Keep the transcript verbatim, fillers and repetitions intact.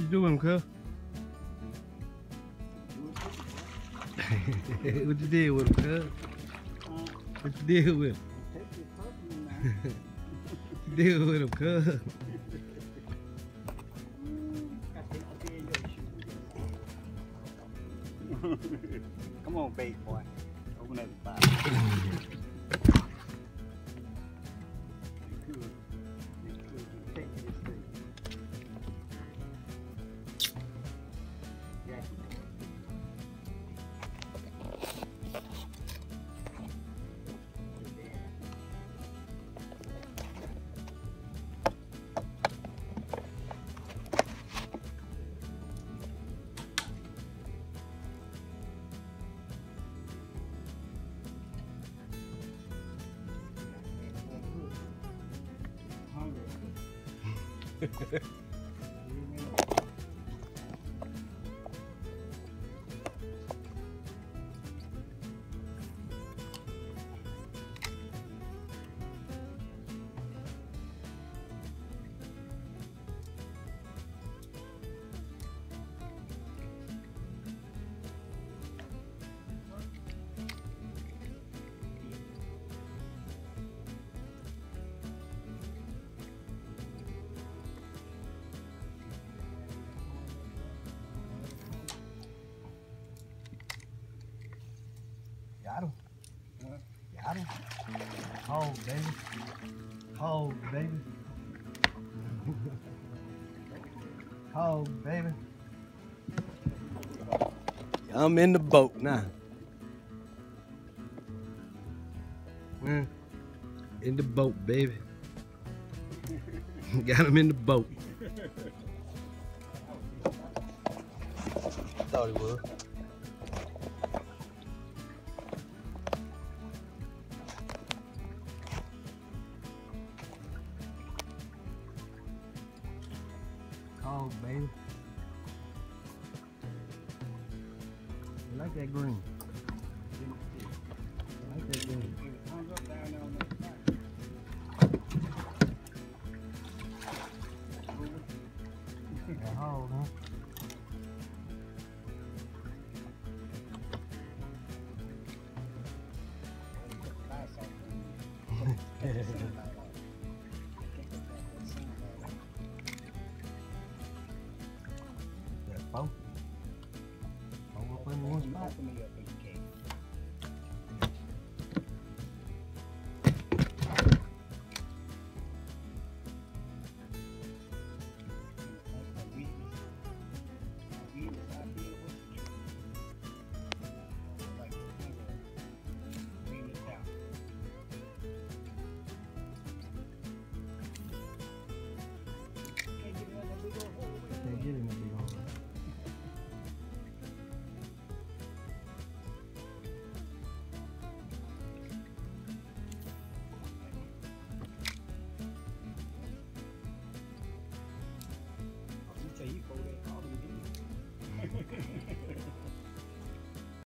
you doing, cuz? What you did with him, cuz? What you did with him? What you did with him, cuz? Come on, bait boy. Open that box. Got him. Got him. Hold, baby. Hold, baby. Hold, baby. I'm in the boat now. Mm. In the boat, baby. Got him in the boat. Thought he would. Oh, baby. I like that green. I like that green. That hole, huh? That boat. Oh, up in one spot.